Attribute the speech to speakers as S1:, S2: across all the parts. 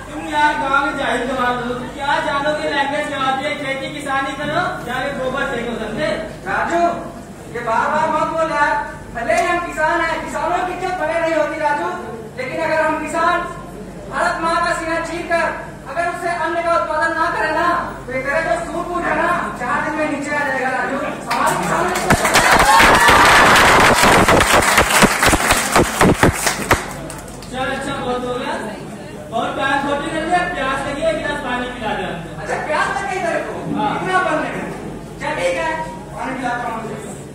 S1: तुम यार गाँव में जाहिल जवाब दो, क्या जानोगे लैंग्वेज क्या होती है? खेती किसानी करो, जाके गोबर फेंको, समझे?
S2: राजू ये बार बार मत बोल यार। भले ही हम किसान हैं, किसानों की इज्जत भले नहीं होती राजू, लेकिन अगर हम किसान भारत माँ का सीना चीर कर अगर उससे अन्न का उत्पादन ना करें ना, तो ये मेरा जो सूट बूट है ना 4 दिन में नीचे आ जाएगा राजू। हमारे किसानों
S1: चल अच्छा बहुत हो गया, बहुत प्यार छोटी कर दिया, प्यास लगी है, गिलास पानी पिला दे।
S2: अच्छा प्यास लगी तेरे को? इतना बनने में चल ठीक है, पानी पिलाता हूँ।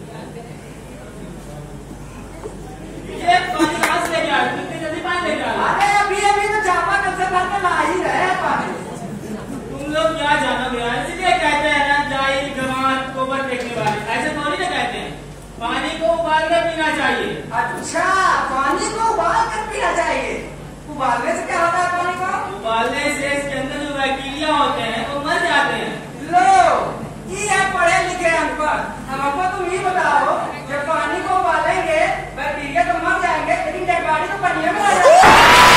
S1: ये पानी कहाँ से लेके आए? इतनी जल्दी पानी लेके आए?
S2: अरे अभी तो चापा कल से भर के ला ही रहे हैं पानी।
S1: तुम लोग क्या जानोगे यार, इसलिए कहते हैं ना जाहिल गंवार गोबर फेंकने वाले, ऐसे थोड़ी ना कहते हैं। पानी को उबाल कर पीना चाहिए।
S2: अच्छा पानी को उबाल कर पीना चाहिए। उबालने से क्या होता है पानी को?
S1: उबालने से इसके अंदर जो बैक्टीरिया होते हैं वो मर जाते हैं।
S2: लो ये पढ़े लिखे अनपढ़, हमको तुम ये बताओ, जब पानी को उबालेंगे बैक्टीरिया तो मर जाएंगे, लेकिन डेड बॉडी तो पानी में रह जाएगी।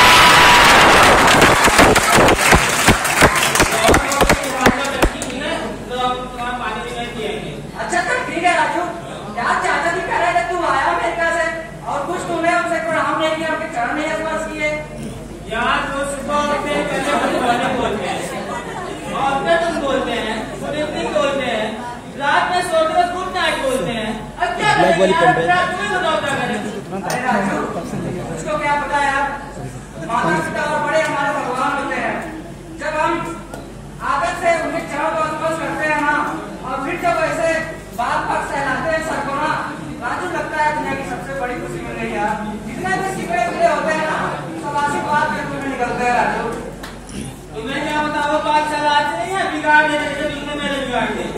S2: अच्छा तो ठीक है राजू, यार चाचा जी कह रहे थे तू आया अमेरिका से और कुछ तूने हमसे प्रणाम नहीं किया, उनके चरण नहीं स्पर्श किए।
S1: यार वो सुबह उठते हैं पहले मॉर्निंग बोलते हैं, और फिर तुम बोलते हैं, गुड इवनिंग बोलते हैं, रात में सोते वक्त गुड नाइट बोलते हैं। अब क्या करें यार, रात में बताओ क्या करें?
S2: अरे राजू उसको क्या पता यार, माता पिता और बड़े हमारे भगवान होते हैं। जब हम आदत से उनके चरणों को स्पर्श करते हैं ना, और फिर जब ऐसे बात बात सहलाते हैं सर को ना, राजू लगता है दुनिया की सबसे बड़ी खुशी मिल रही है यार। जितने भी सिपरे मिले होते हैं ना, सब आशीर्वाद के रूप में निकलते हैं राजू।
S1: तुम्हें क्या बताओ, बात चलाते नहीं है, बिगाड़ देते थे, तुमने मेरे बिगाड़ दिए।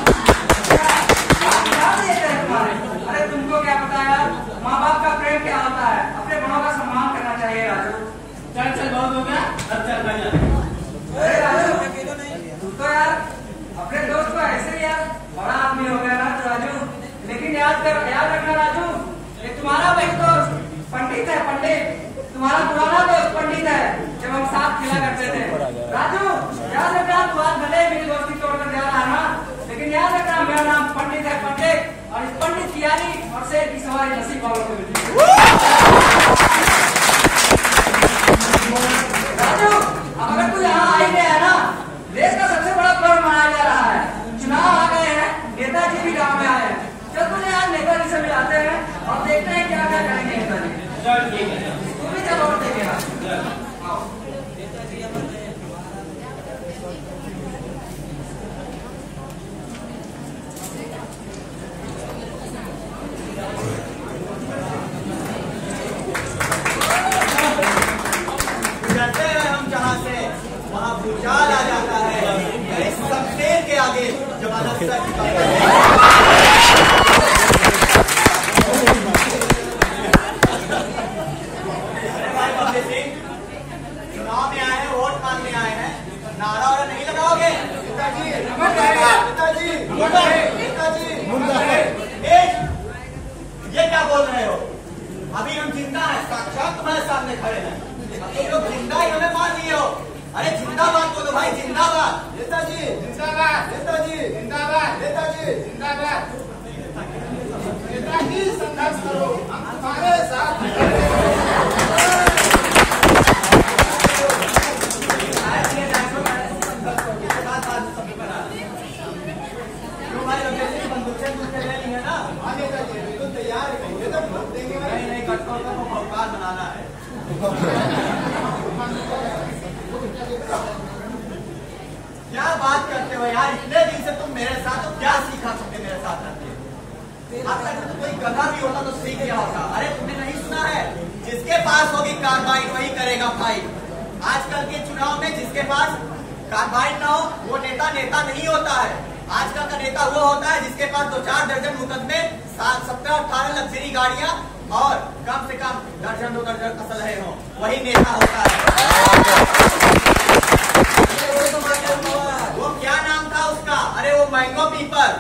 S2: अरे तुमको क्या पता यार, माँ बाप का प्रेम क्या होता है, अपने बड़ों का सम्मान करना चाहिए राजू।
S1: चल चल बहुत हो गया, अब चल भाई।
S2: अरे राजू तू तो यार अपने दोस्त को ऐसे ही यार बड़ा आदमी हो गया ना राजू, लेकिन याद रखना राजू, ये तुम्हारा भाई दोस्त पंडित है, पंडित तुम्हारा पुराना दोस्त पंडित है, जब हम साथ खेला करते थे। राजू याद रखना, तू आज भले मेरी दोस्ती तोड़कर जा रहा है ना, लेकिन याद रखना मेरा नाम पंडित है, पंडित, और इस पंडित की यारी और शेर की सवारी नसीब वालों को मिलती है। राजू अब अगर तू यहाँ आई गया है ना, देश का सबसे बड़ा पर्व मनाया जा रहा है, चुनाव आ गए हैं, नेताजी भी गांव में आए हैं। चल तुझे आज नेताजी से मिलाते हैं और देखते हैं क्या क्या करेंगे नेताजी।
S1: चल ठीक है,
S2: तू भी चल और देखेगा।
S3: वहाँ भूचाल आ जाता है, इस शमशेर के आगे जमानत सर चुनाव में आए हैं, वोट मांगने आए हैं, नारा और नहीं लगाओगे? नेताजी नेताजी नेताजी ये क्या बोल रहे हो? अभी हम जिंदा है, साक्षात तुम्हारे सामने खड़े हैं, तुम लोग जिंदा ही हमें मान लिए हो। अरे जिंदाबाद बोलो भाई, जिंदाबाद नेताजी, जिंदाबाद नेताजी, जिंदाबाद नेताजी, जिंदाबाद नेताजी, संघर्ष करो, हम तुम्हारे साथ है ना। नेताजी बिल्कुल तैयार है, नहीं कटकों का भौकाल बनाना है। क्या बात करते हो यार, इतने दिन से तुम मेरे साथ हो, क्या सीखा तुमने मेरे साथ रहते? अगर कोई गधा भी होता तो सीख गया होता। अरे तुमने नहीं सुना है, जिसके पास होगी कार्बाइन वही करेगा फाइट। आजकल के चुनाव में जिसके पास कार्बाइन ना हो वो नेता नहीं होता है। आजकल का नेता वो होता है जिसके पास 2-4 दर्जन मुकदमे, 17-18 लग्जरी गाड़ियां और कम से कम 1-2 दर्जन असलहे हो, वही नेता होता है। वो क्या नाम था उसका? अरे वो मैंगो पीपल।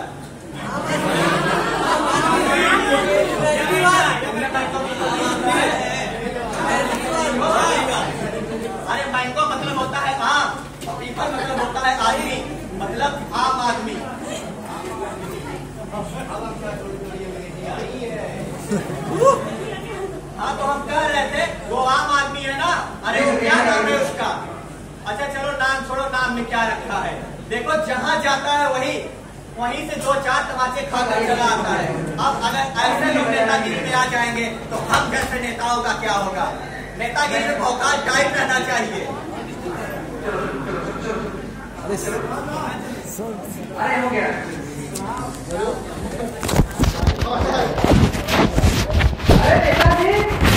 S3: अरे मैंगो मतलब होता हिसाब में क्या रखा है। देखो जहाँ जाता है वहीं से 2-4 तमाचे खाकर चला आता है। अब अगर ऐसे लोग नेतागिरी में आ जाएंगे तो हम जैसे नेताओं का क्या होगा। नेतागिरी में भौकाल टाइप रहना चाहिए।
S2: अरे हो गया। अरे नेताजी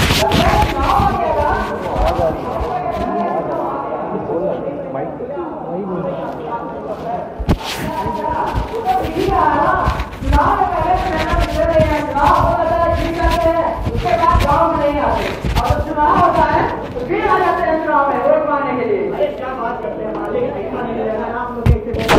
S2: चुनाव में पहले निकल रहे हैं, चुनाव होता है जीत जाते हैं, उसके बाद गाँव में नहीं आते और जब चुनाव होता है तो फिर आ जाते हैं चुनाव में वोट मांगने के लिए। अरे क्या बात करते हैं मालिक, ऐसा नहीं रहेगा आप लोग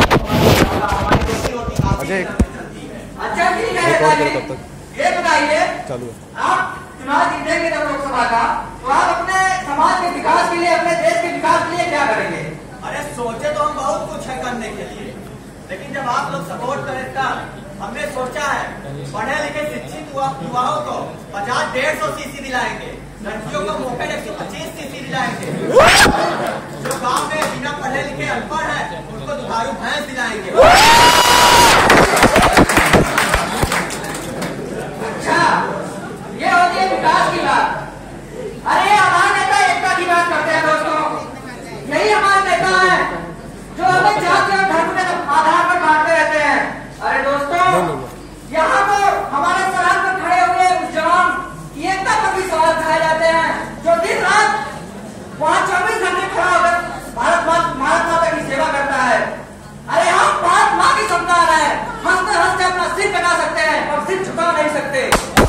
S2: अच्छा ठीक है नेताजी, ये बताइए आप चुनाव जीतेंगे जब लोकसभा का तो आप अपने समाज के विकास के लिए, अपने देश के विकास के लिए क्या करेंगे?
S3: अरे सोचे तो हम बहुत कुछ है करने के लिए, लेकिन जब आप लोग सपोर्ट करें तब हमने सोचा है पढ़े लिखे शिक्षित युवाओं को 50-150 सीसी दिलाएंगे, लड़कियों को मोपेड 125 सीसी दिलाएंगे, जो गांव में बिना पढ़े लिखे अनपढ़ है उनको दुधारू भैंस दिलाएंगे।
S2: अच्छा ये होती है विकास की बात। अरे हमारे नेता एकता की बात करते हैं दोस्तों, यही हमारे नेता है जो हमें जाति और धर्म के आधार पर बांटते रहते हैं। अरे दोस्तों यहाँ पर हमारे सरहद पर खड़े हुए उस जवान की एकता पर भी सवाल उठाए जाते हैं जो दिन रात वहाँ 24 घंटे खड़ा होकर भारत माता की सेवा करता है। अरे हम भारत माँ की संतान है, हंसते हंसते अपना सिर कटा सकते हैं और सिर झुका नहीं सकते।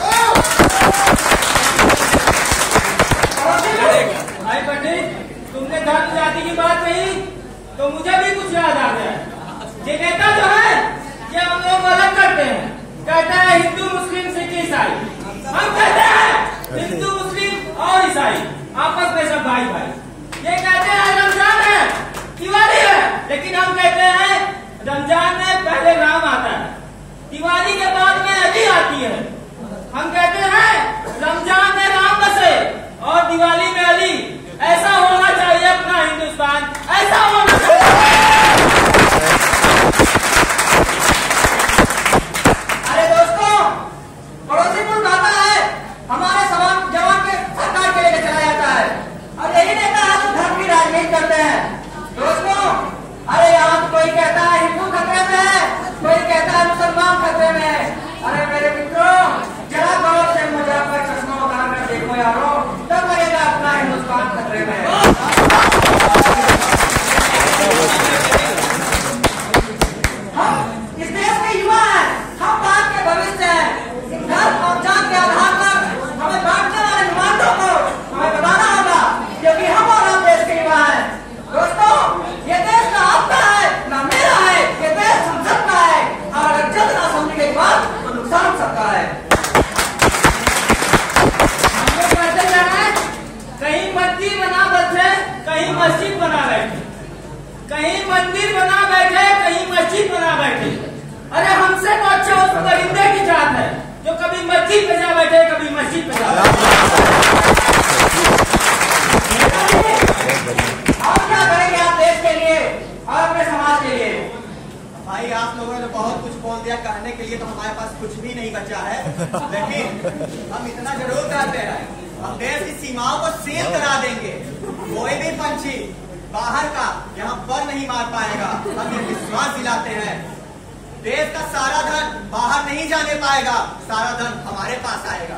S1: भाई पंडित, तुमने धर्म जाति की बात कही तो मुझे भी कुछ याद आ गया। ये नेता जो है ये हम लोग अलग करते हैं, कहते हैं हिंदू मुस्लिम सिख ईसाई। हम कहते हैं हिंदू मुस्लिम और ईसाई आपस में सब भाई भाई। ये कहते हैं रमजान है, दिवाली है, लेकिन हम कहते हैं रमजान में पहले राम आता है, दिवाली के बाद में अली आती है। हम कहते हैं रमजान में राम बसे और दिवाली में अली। ऐसा होना चाहिए अपना हिंदुस्तान, ऐसा होना चाहिए।
S2: अरे दोस्तों पड़ोसी मुल्क आता है, हमारे जवान के सरकार के लेकर चला जाता है और यही नेता है जो धर्म की राजनीति करते हैं। दोस्तों अरे यहाँ तो कोई कहता है हिंदू खतरे में है, कोई कहता है मुसलमान खतरे में है। अरे मेरे मित्रों जरा गौर से मुझे अपना चश्मा उतार कर देखो यारो, तब लगेगा अपना हिंदुस्तान खतरे में है। हम इस देश के युवा हैं, हम भारत के भविष्य हैं। धर्म और जात के आधार पर हमें बांटने वाले नुमाइंदों को हमें बताना होगा, क्योंकि हम और हम देश के युवा हैं। दोस्तों ये देश ना आपका है ना मेरा है, ये देश हम सबका है और अगर जल्द ना समझ गई बात तो नुकसान सबका है।
S1: हम लोग कहते हैं कहीं मंदिर बना बैठे, कहीं मस्जिद बना बैठे, कहीं मंदिर बना बैठे, कहीं मस्जिद बना बैठे। अरे हमसे तो अच्छा उस परिंदे की जात है जो कभी मस्जिद पे जा बैठे, कभी मस्जिद पे जा बैठे।
S2: आप क्या करेंगे आप देश के लिए और अपने समाज के लिए?
S3: भाई आप लोगों ने बहुत कुछ बोल दिया, कहने के लिए तो हमारे पास कुछ भी नहीं बचा है, लेकिन हम इतना जरूर कहते हैं हम देश की सीमाओं को सील करा देंगे। कोई भी पंछी बाहर का यहाँ पर नहीं मार पाएगा। हम ये विश्वास दिलाते हैं देश का सारा धन बाहर नहीं जाने पाएगा, सारा धन हमारे पास आएगा।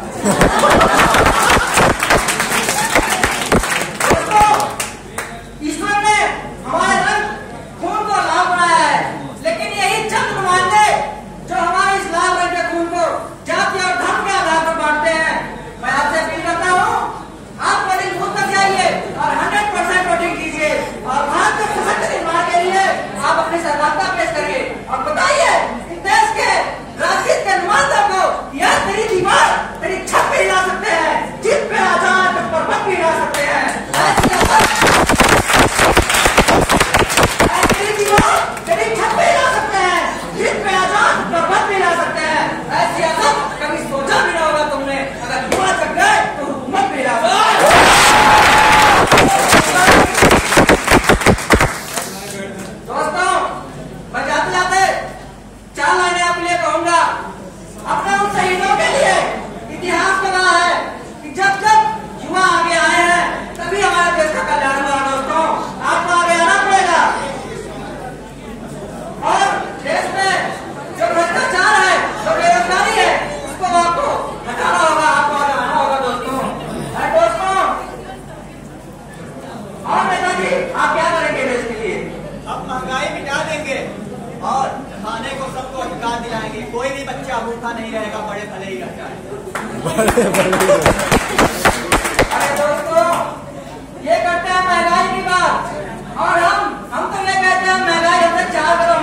S2: ईश्वर ने हमारे रंग खून को लाल बनाया है, लेकिन यही चंद नुमाइंदे जो हमारे इस लाल रंग के खून को जाति और धर्म के आधार पर बांटते हैं। मैं आपसे अपील करता हूँ आप वोटिंग बूथ पर जाइए और 100% वोटिंग कीजिए और भारत के सशक्त निर्माण के लिए आप अपनी सहभागिता पेश करिए और बताइए इस देश के राजनीति के नुमाइंदों को यार तेरी दीवार तेरी छत पे हिला सकते हैं, जिस पे अरे दोस्तों, ये करते हैं महंगाई की बात, और हम तो ये कहते हैं महंगाई हमसे 4 करोड़